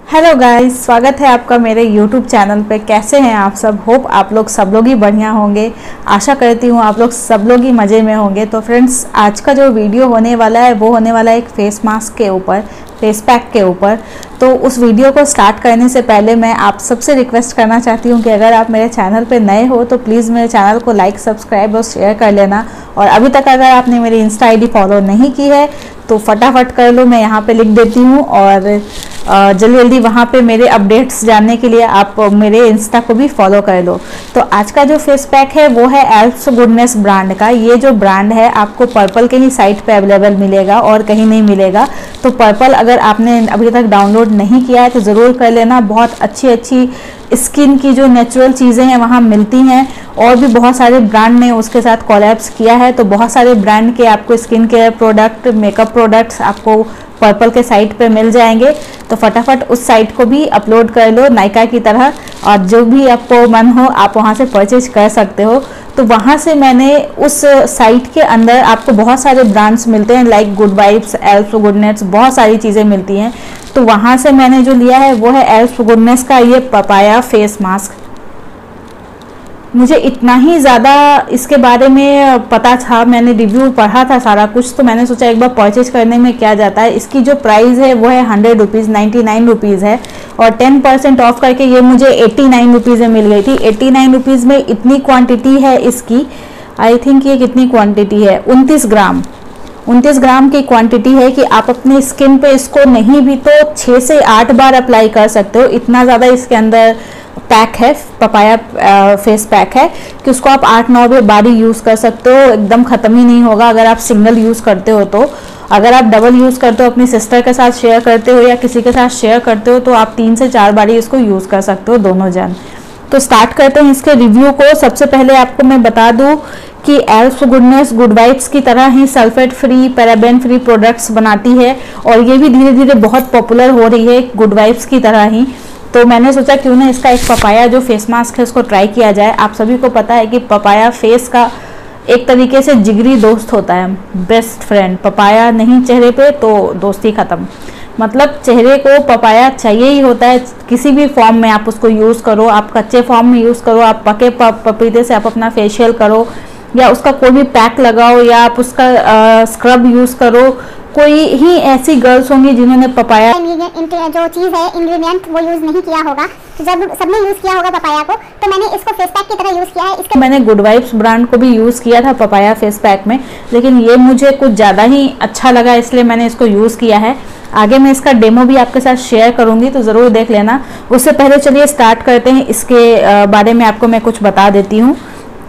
Hello guys, स्वागत है आपका मेरे यूट्यूब चैनल पे। कैसे हैं आप सब? होप आप लोग सब लोग ही बढ़िया होंगे। आशा करती हूँ आप लोग सब लोग ही मज़े में होंगे। तो फ्रेंड्स, आज का जो वीडियो होने वाला है वो होने वाला है एक फेस मास्क के ऊपर, फेस पैक के ऊपर। तो उस वीडियो को स्टार्ट करने से पहले मैं आप सबसे रिक्वेस्ट करना चाहती हूँ कि अगर आप मेरे चैनल पे नए हो तो प्लीज़ मेरे चैनल को लाइक, सब्सक्राइब और शेयर कर लेना। और अभी तक अगर आपने मेरी इंस्टा आईडी फॉलो नहीं की है तो फटाफट कर लो, मैं यहाँ पे लिख देती हूँ। और जल्दी जल्दी वहाँ पे मेरे अपडेट्स जानने के लिए आप मेरे इंस्टा को भी फॉलो कर लो। तो आज का जो फेस पैक है वो है एल्प्स गुडनेस ब्रांड का। ये जो ब्रांड है आपको पर्पल के ही साइट पे अवेलेबल मिलेगा और कहीं नहीं मिलेगा। तो पर्पल अगर आपने अभी तक डाउनलोड नहीं किया है तो ज़रूर कर लेना। बहुत अच्छी अच्छी स्किन की जो नेचुरल चीज़ें हैं वहाँ मिलती हैं। और भी बहुत सारे ब्रांड ने उसके साथ कोलैब्स किया है। तो बहुत सारे ब्रांड के आपको skin care product, makeup products आपको पर्पल के साइट पे मिल जाएंगे। तो फटाफट उस साइट को भी अपलोड कर लो नायका की तरह, और जो भी आपको मन हो आप वहाँ से परचेज कर सकते हो। तो वहाँ से मैंने उस साइट के अंदर आपको बहुत सारे ब्रांड्स मिलते हैं, like Good Vibes, Alps Goodness, बहुत सारी चीज़ें मिलती हैं। तो वहाँ से मैंने जो लिया है वो है एल्प्स गुडनेस का ये पपाया फेस मास्क। मुझे इतना ही ज़्यादा इसके बारे में पता था, मैंने रिव्यू पढ़ा था सारा कुछ, तो मैंने सोचा एक बार परचेज करने में क्या जाता है। इसकी जो प्राइस है वो है 100 रुपीज़, 99 रुपीज़ है। और 10% ऑफ करके ये मुझे 89 रुपीज़ में मिल गई थी। 89 रुपीज़ में इतनी क्वांटिटी है इसकी, आई थिंक ये कितनी क्वांटिटी है, 29 ग्राम 29 ग्राम की क्वांटिटी है कि आप अपनी स्किन पे इसको नहीं भी तो 6 से 8 बार अप्लाई कर सकते हो। इतना ज़्यादा इसके अंदर पैक है, पपाया फेस पैक है कि उसको आप 8-9 बार ही यूज़ कर सकते हो, एकदम ख़त्म ही नहीं होगा। अगर आप सिंगल यूज़ करते हो तो, अगर आप डबल यूज़ करते हो, अपनी सिस्टर के साथ शेयर करते हो या किसी के साथ शेयर करते हो, तो आप 3 से 4 बार ही इसको यूज़ कर सकते हो, दोनों जन। तो स्टार्ट करते हैं इसके रिव्यू को। सबसे पहले आपको मैं बता दूं कि एल्प्स गुडनेस गुड वाइब्स की तरह ही sulphate free, paraben free products बनाती है और ये भी धीरे धीरे बहुत पॉपुलर हो रही है गुड वाइब्स की तरह ही। तो मैंने सोचा क्यों ना इसका एक पपाया जो फेस मास्क है उसको ट्राई किया जाए। आप सभी को पता है कि पपाया फेस का एक तरीके से जिगरी दोस्त होता है, बेस्ट फ्रेंड। पपाया नहीं चेहरे पे तो दोस्ती ख़त्म। मतलब चेहरे को पपाया चाहिए ही होता है, किसी भी फॉर्म में आप उसको यूज़ करो। आप कच्चे फॉर्म में यूज़ करो, आप पके पपीते से आप अपना फेशियल करो, या उसका कोई भी पैक लगाओ, या आप उसका स्क्रब यूज़ करो। कोई ही ऐसी गर्ल्स होंगी जिन्होंने पपाया जो चीज़ है इंग्रेडिएंट वो यूज़ नहीं किया होगा। तो जब सबने यूज़ किया होगा पपाया को, तो मैंने इसको फेस पैक की तरह यूज़ किया है। इसका मैंने गुड वाइब्स ब्रांड को भी यूज़ किया था पपाया फेस पैक में, लेकिन ये मुझे कुछ ज़्यादा ही अच्छा लगा इसलिए मैंने इसको यूज़ किया है। आगे मैं इसका डेमो भी आपके साथ शेयर करूंगी, तो ज़रूर देख लेना। उससे पहले चलिए स्टार्ट करते हैं। इसके बारे में आपको मैं कुछ बता देती हूँ।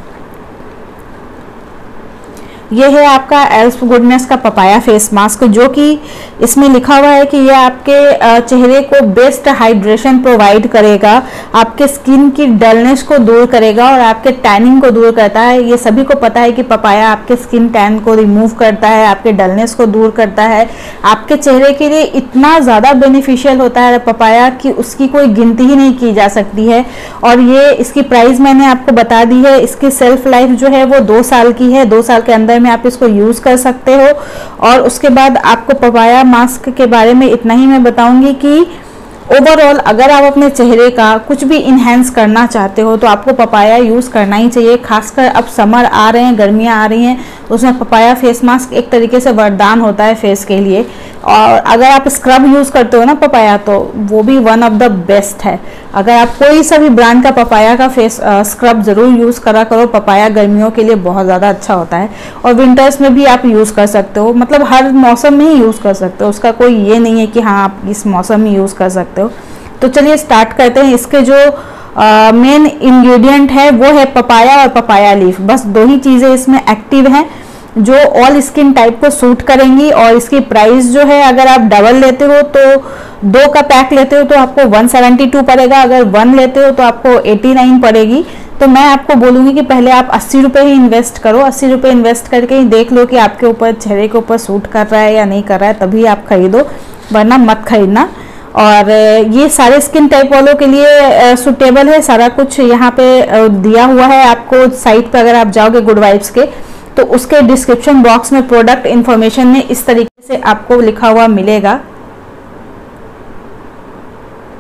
ये है आपका एल्प्स गुडनेस का पपाया फेस मास्क, जो कि इसमें लिखा हुआ है कि ये आपके चेहरे को बेस्ट हाइड्रेशन प्रोवाइड करेगा, आपके स्किन की डलनेस को दूर करेगा और आपके टैनिंग को दूर करता है। ये सभी को पता है कि पपाया आपके स्किन टैन को रिमूव करता है, आपके डलनेस को दूर करता है। आपके चेहरे के लिए इतना ज़्यादा बेनिफिशियल होता है पपाया कि उसकी कोई गिनती ही नहीं की जा सकती है। और ये इसकी प्राइस मैंने आपको बता दी है। इसकी सेल्फ लाइफ जो है वो 2 साल की है। 2 साल के अंदर में आप इसको यूज़ कर सकते हो। और उसके बाद आपको पपाया मास्क के बारे में इतना ही मैं बताऊंगी कि ओवरऑल अगर आप अपने चेहरे का कुछ भी इन्हेंस करना चाहते हो तो आपको पपाया यूज़ करना ही चाहिए। खासकर अब समर आ रहे हैं, गर्मियाँ आ रही हैं, उसमें पपाया फेस मास्क एक तरीके से वरदान होता है फेस के लिए। और अगर आप स्क्रब यूज़ करते हो ना पपाया, तो वो भी वन ऑफ द बेस्ट है। अगर आप कोई सा भी ब्रांड का पपाया का फेस स्क्रब ज़रूर यूज़ करा करो। पपाया गर्मियों के लिए बहुत ज़्यादा अच्छा होता है और विंटर्स में भी आप यूज़ कर सकते हो। मतलब हर मौसम में ही यूज़ कर सकते हो, उसका कोई ये नहीं है कि हाँ आप इस मौसम में यूज़ कर सकते हो। तो चलिए स्टार्ट करते हैं। इसके जो मेन इंग्रेडिएंट है वो है पपाया और पपाया लीफ। बस 2 ही चीज़ें इसमें एक्टिव हैं जो ऑल स्किन टाइप को सूट करेंगी। और इसकी प्राइस जो है, अगर आप डबल लेते हो तो 2 का पैक लेते हो तो आपको 172 पड़ेगा, अगर 1 लेते हो तो आपको 89 पड़ेगी। तो मैं आपको बोलूँगी कि पहले आप 80 रुपये ही इन्वेस्ट करो। 80 रुपये इन्वेस्ट करके ही देख लो कि आपके ऊपर, चेहरे के ऊपर सूट कर रहा है या नहीं कर रहा है, तभी आप खरीदो, वरना मत खरीदना। और ये सारे स्किन टाइप वालों के लिए सूटेबल है। सारा कुछ यहाँ पे दिया हुआ है आपको साइट पे। अगर आप जाओगे गुड वाइब्स के तो उसके डिस्क्रिप्शन बॉक्स में प्रोडक्ट इन्फॉर्मेशन में इस तरीके से आपको लिखा हुआ मिलेगा।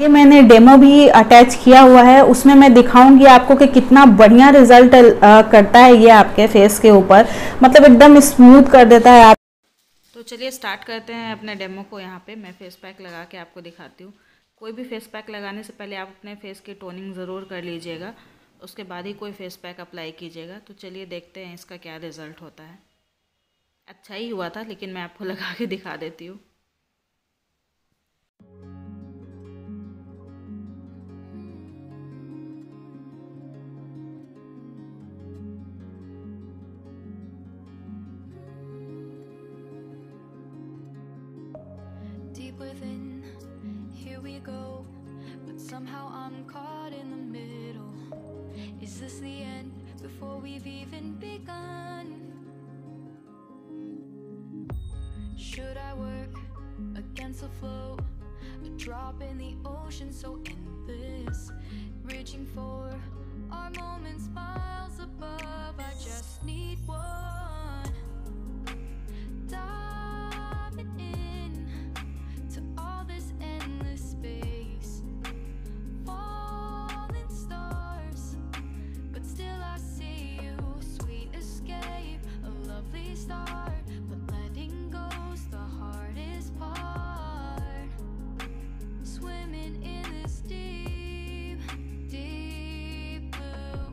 ये मैंने डेमो भी अटैच किया हुआ है, उसमें मैं दिखाऊंगी आपको कि कितना बढ़िया रिजल्ट करता है ये आपके फेस के ऊपर, मतलब एकदम स्मूथ कर देता है आप। तो चलिए स्टार्ट करते हैं अपने डेमो को। यहाँ पे मैं फेस पैक लगा के आपको दिखाती हूँ। कोई भी फेस पैक लगाने से पहले आप अपने फेस की टोनिंग ज़रूर कर लीजिएगा, उसके बाद ही कोई फेस पैक अप्लाई कीजिएगा। तो चलिए देखते हैं इसका क्या रिज़ल्ट होता है। अच्छा ही हुआ था, लेकिन मैं आपको लगा के दिखा देती हूँ। Deep within, here we go, but somehow I'm caught in the middle. Is this the end before we've even begun? Should I work against the flow, a drop in the ocean so endless, reaching for our moments miles above? I just need one. Diving in to all this endless space, falling stars, but still I see you. Sweet escape, a lovely start, but letting go's the hardest part. Swimming in this deep, deep blue.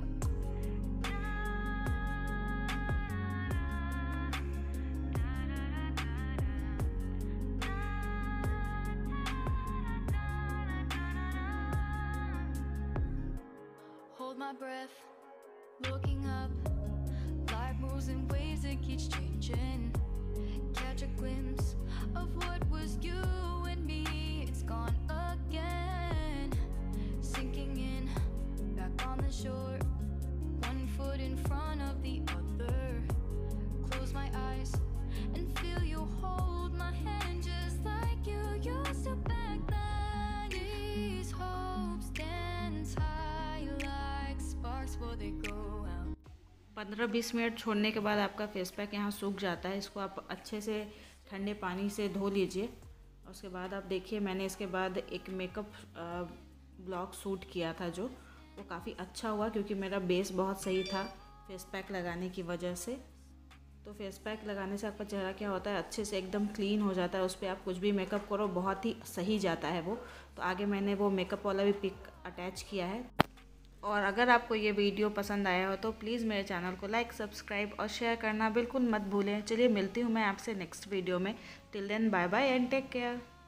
Hold my breath, looking up. Life moves in waves that keeps changing. Catch a glimpse of what was you and me. It's gone again. Sinking in, back on the shore. One foot in front of the other. Close my eyes and feel you hold my hand just like you used to back then. These hopes dance high like sparks before they go out. 15-20 minute छोड़ने के बाद आपका face pack यहाँ सूख जाता है। इसको आप अच्छे से ठंडे पानी से धो लीजिए। उसके बाद आप देखिए, मैंने इसके बाद एक मेकअप ब्लॉग शूट किया था, जो वो काफ़ी अच्छा हुआ क्योंकि मेरा बेस बहुत सही था फेस पैक लगाने की वजह से। तो फेस पैक लगाने से आपका चेहरा क्या होता है, अच्छे से एकदम क्लीन हो जाता है। उस पर आप कुछ भी मेकअप करो, बहुत ही सही जाता है वो। तो आगे मैंने वो मेकअप वाला भी पिक अटैच किया है। और अगर आपको ये वीडियो पसंद आया हो तो प्लीज़ मेरे चैनल को लाइक, सब्सक्राइब और शेयर करना बिल्कुल मत भूलें। चलिए मिलती हूँ मैं आपसे नेक्स्ट वीडियो में। Till then bye bye and take care.